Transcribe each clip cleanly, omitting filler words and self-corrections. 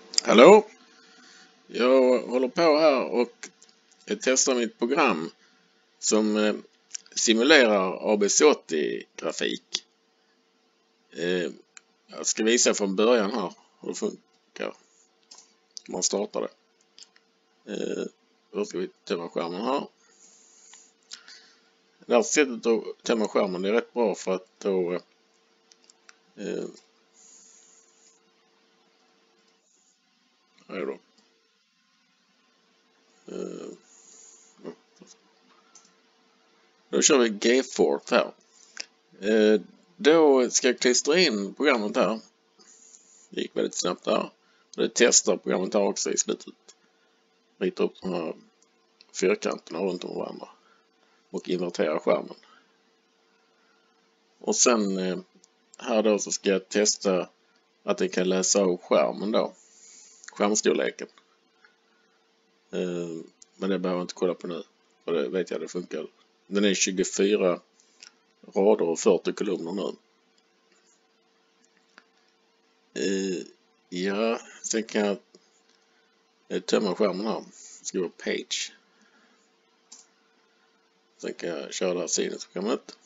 Hallå! Jag håller på här och testar mitt program som simulerar ABC80-grafik. Jag ska visa från början här hur det funkar. Man startar det. Då ska vi tömma skärmen här. Det här sättet att tömma skärmen är rätt bra för att då då kör vi G-Forth här. Då ska jag klistra in programmet här. Det gick väldigt snabbt där. Det testar programmet här också i slutet. Ritar upp de här fyrkanterna runt om varandra. Och inverterar skärmen. Och sen här då så ska jag testa att det kan läsa av skärmen då. Skärmstorleken. Men det behöver jag inte kolla på nu. För det vet jag det funkar. Den är 24 rader och 40 kolumner nu. Ja, sen kan jag tömma skärmen här. Skriva page. Sen kan jag köra det här sinusprogrammet.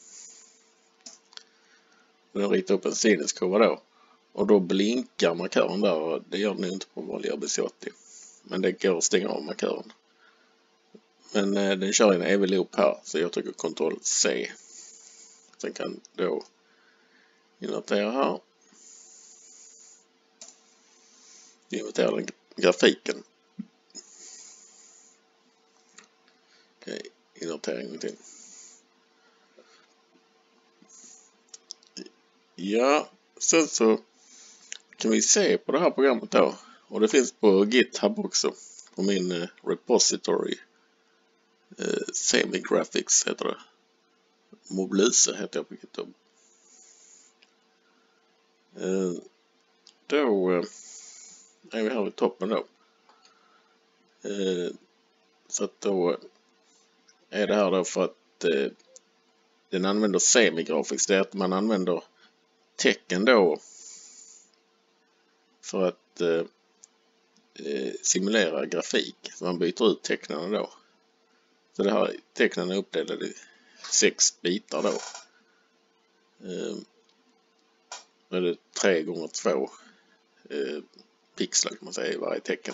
Den ritar upp en sinuskurva då. Och då blinkar markören där. Det gör den inte på vanlig ABC80. Men det går att stänga av markören. Men den kör en evig loop här. Så jag trycker Ctrl+C. Sen kan då invertera här. Invertera den grafiken. Okej, invertera ingenting. Ja, sen så kan vi se på det här programmet då. Och det finns på GitHub också. På min repository. Semigraphics heter det. Moblise heter jag på GitHub. Då är vi här vid toppen då. Så att då är det här då för att den använder semigraphics. Det är att man använder tecken då för att simulera grafik. Så man byter ut tecknen då. Så det här tecknen är uppdelade i 6 bitar då. Det är 3x2 pixlar kan man säga i varje tecken.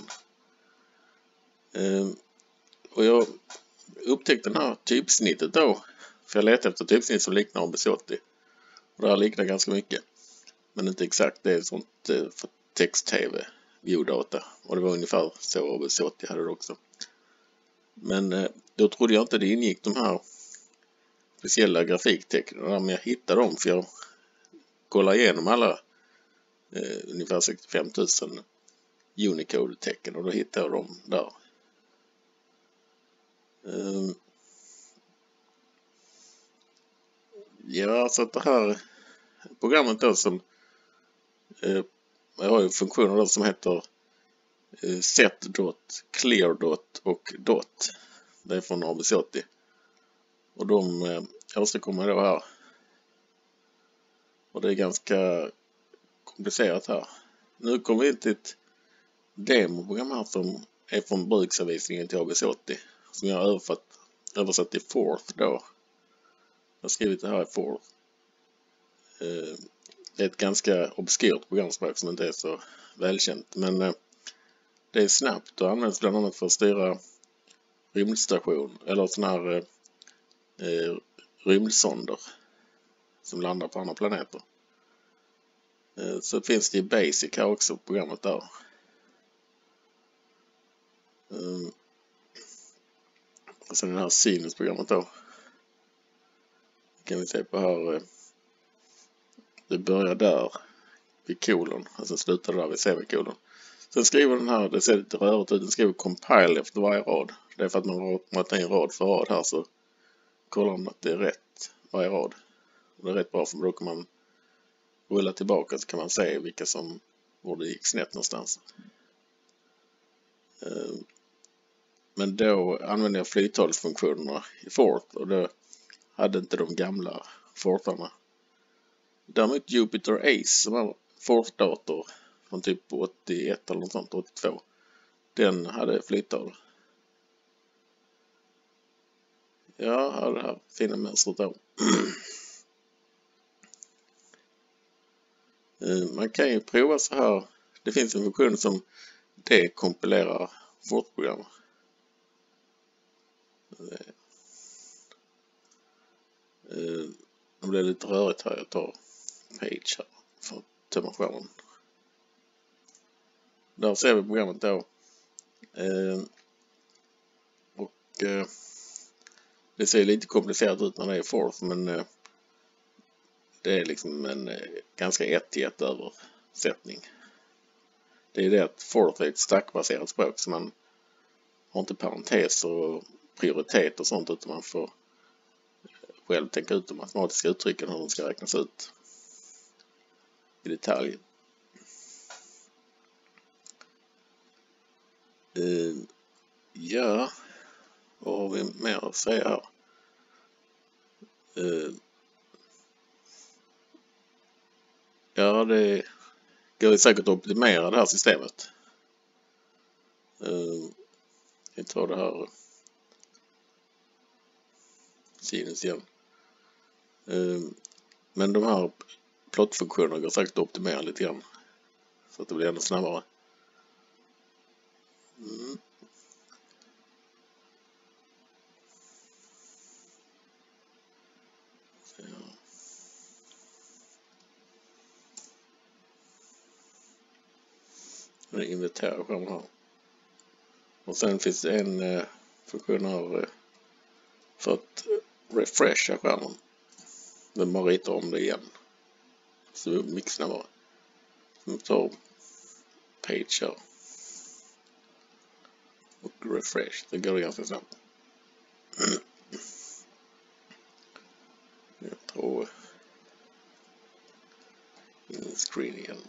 Och jag upptäckte den här typsnittet då. För jag letade efter typsnitt som liknar ABC80. Och det här liknar ganska mycket. Men inte exakt, det är sånt för text-tv, viewdata. Och det var ungefär så ABC80 hade det också. Men då trodde jag inte det ingick de här speciella grafiktecknen. Men jag hittade dem för jag kollade igenom alla ungefär 65 000 Unicode-tecken. Och då hittade jag dem där. Ja, så att det här programmet då som jag har ju funktioner då som heter set dot, clear dot och dot. Det är från ABC80. Och de åstadkommer då här. Och det är ganska komplicerat här. Nu kommer vi till ett demoprogram här som är från bruksanvisningen till ABC80. Som jag har översatt till Forth då. Jag har skrivit det här i Forth. Det är ett ganska obskyrt programspråk som inte är så välkänt. Men det är snabbt och används bland annat för att styra rymdstation. Eller sådana här rymdsonder som landar på andra planeter. Så finns det i Basic här också programmet där. Och sen det här sinusprogrammet då. Kan vi se på här. Det börjar där vid kolon. Och sen slutar det där vid semikolon. Sen skriver den här, det ser lite rörigt ut. Den skriver compile efter varje rad. Det är för att man har matat in rad för rad här så kollar man att det är rätt varje rad. Och det är rätt bra för då kan man rulla tillbaka så kan man se vilka som borde gick snett någonstans. Men då använder jag flyttalsfunktionerna i Forth och då hade inte de gamla Fortharna. Däremot Jupyter Ace som har Forth-dator från typ 81 eller något sånt, 82. Den hade flyttat. Ja, här det här fina mönstret då. Man kan ju prova så här. Det finns en funktion som dekompilerar Word-program. Det blir lite rörigt här. Jag tar page här för att tömma skärmen. Där ser vi programmet då. Det ser lite komplicerat ut när det är Forth, men det är liksom en ganska 1-1 översättning. Det är det att Forth är ett stackbaserat språk, så man har inte parenteser och prioritet och sånt, utan man får själv tänka ut de matematiska uttrycken hur de ska räknas ut i detalj. Ja, vad har vi mer att säga här? Ja, det går säkert att optimera det här systemet. Jag tar det här sinus igen. Men de här plottfunktionerna går säkert att optimera lite grann så att det blir ännu snabbare. Det är inventera skärmen här. Och sen finns det en funktion här för att refresha skärmen. Men man ritar om det igen. Så det blir mycket snabbare. Så tar page här. Och refresh. Det går ganska snabbt. Jag tar in screen igen.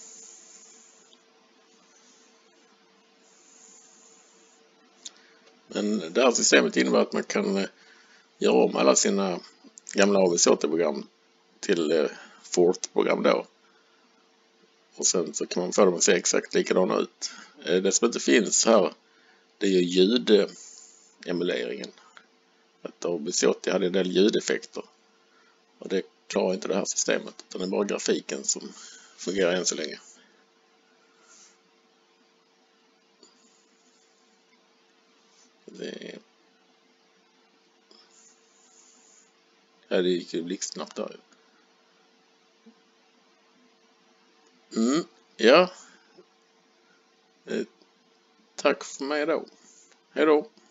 Men det här systemet innebär att man kan göra om alla sina gamla AVSOT-program till Forth-program då. Och sen så kan man få dem att se exakt likadana ut. Det som inte finns här, det är ju ljudemuleringen. Att AVSOT hade en del ljudeffekter. Och det klarar inte det här systemet, utan det är bara grafiken som fungerar än så länge. Det gick ju blixtsnabbt där. Ja. Tack för mig då. Hej då.